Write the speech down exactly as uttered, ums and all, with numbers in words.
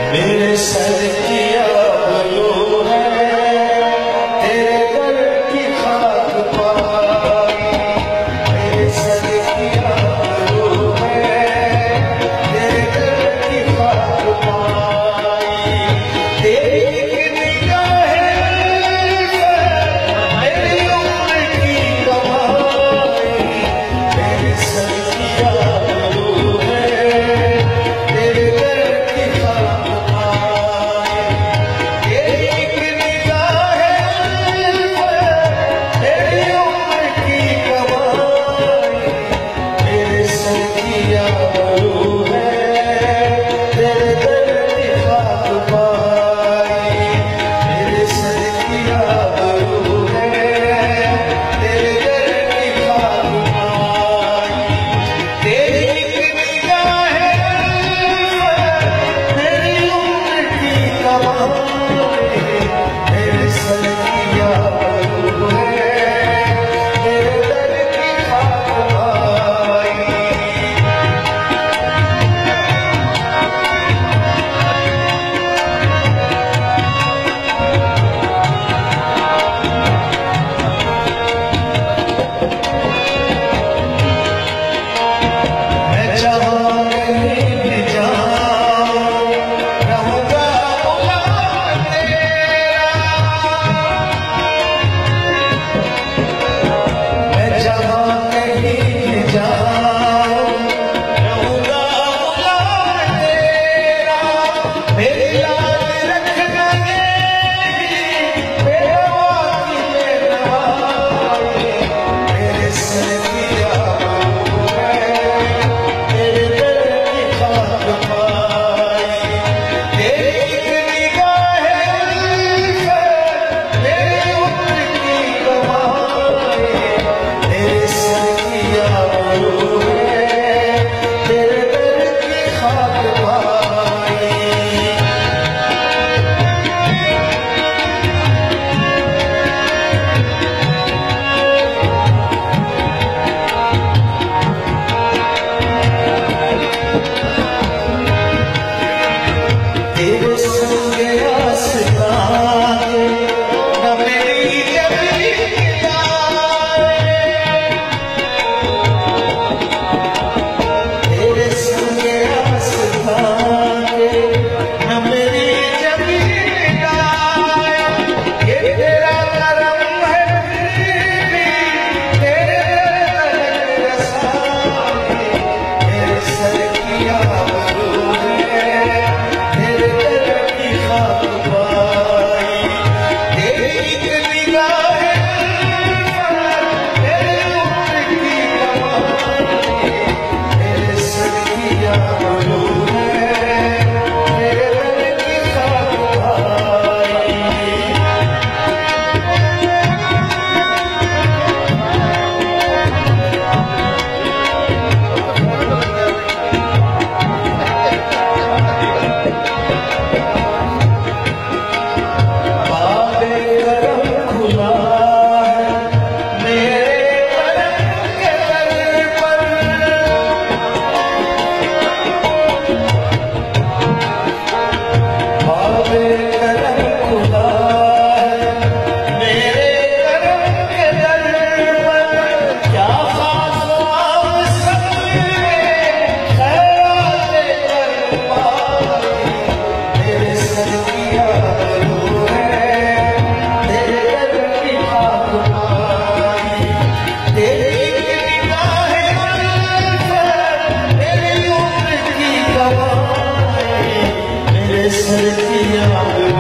मेरे सर की आबरू है तेरे दर की खाक पाई, मेरे सर की आबरू है तेरे दर की खाक पाई। तेरी निगाहें मेरी उम्र की कमाई, मेरे सर की आबरू है तेरे दर की खाक पाई। तेरी निगाहें मेरी उम्र की कमाई, मेरे सर की आबरू है तेरे दर की खाक पाई, मेरे सर की आबरू है तेरे दर की खाक पाई। तेरी निगाहें मेरी उम्र की कमाई, मेरे सर की आबरू है तेरे दर की खाक पाई। मैं जहाँ कहीं भी जाऊँ रहूँगा गुलाम तेरा, मैं जहाँ कहीं भी जाऊँ रहूँगा गुलाम तेरा। मेरी लाज रखना यही बेवा की बेनवाई, मेरे सर की आबरू है तेरे दर की खाक पाई। तेरी निगाहें मेरी उम्र की कमाई, मेरे सर की आबरू है तेरे दर की खाक पाई। तेरे संग आसमां न मेरी जबी जाए, तेरे संग आसमां न मेरी जबी जाए। ये तेरा करम है फिर भी तेरे दर तक रसाई, मेरे सर की आबरू है तेरे दर की खाक पाई। तेरी निगाहें मेरी उम्र की कमाई, मेरे सर की आबरू है तेरे दर की खाक पाई। बाबे करम खुला है मेरे करम के दर पर, बाबे करम खुला है मेरे करम के दर पर। क्या खास ख्वाब सब में खैरात कर पाई, मेरे सर की आबरू है तेरे दर की खाक पाई। तेरी निगाहें मेरी उम्र की कमाई, मेरे सर की आबरू